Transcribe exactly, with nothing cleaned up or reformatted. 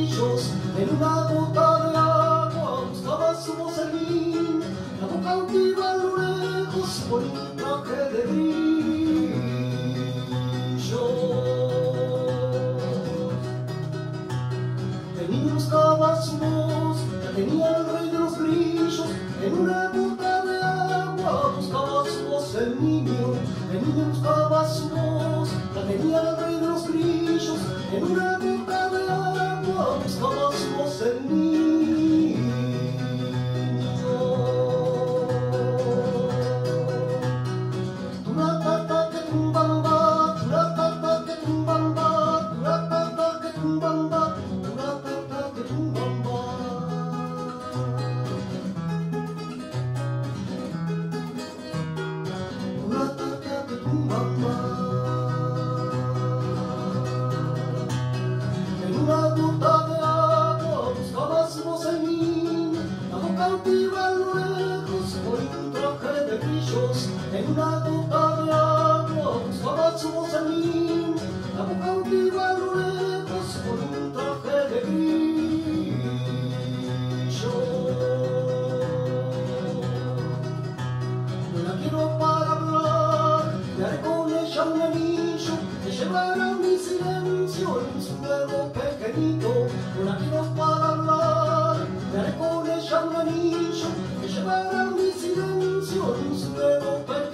grillos, en una gota de agua buscaba su voz el niño, la voz cautiva a lo lejos por un traje de brillo. El niño buscaba su voz, la tenía el rey de los grillos, en una gota de agua buscaba su voz el niño. El niño buscaba su voz, la tenía el rey de los grillos, en una gota de agua buscaba su voz el niño. Turatata que tumbamba, turatata que tumbamba, turatata que tumbamba, turatata que tumbamba. Turatata que tumbamba. En una gota de agua buscaba su voz el niño, la voz cautiva a lo lejos por un traje de brillos. En una gota de agua buscaba su voz el niño, la voz cautiva a lo lejos por un traje de brillo. No la quiero para hablar, le haré con ella un anillo que llevará mi silencio en su dedo pequeñito. No la quiero para hablar, le haré con ella un anillo que llevará mi silencio en su dedo pequeñito.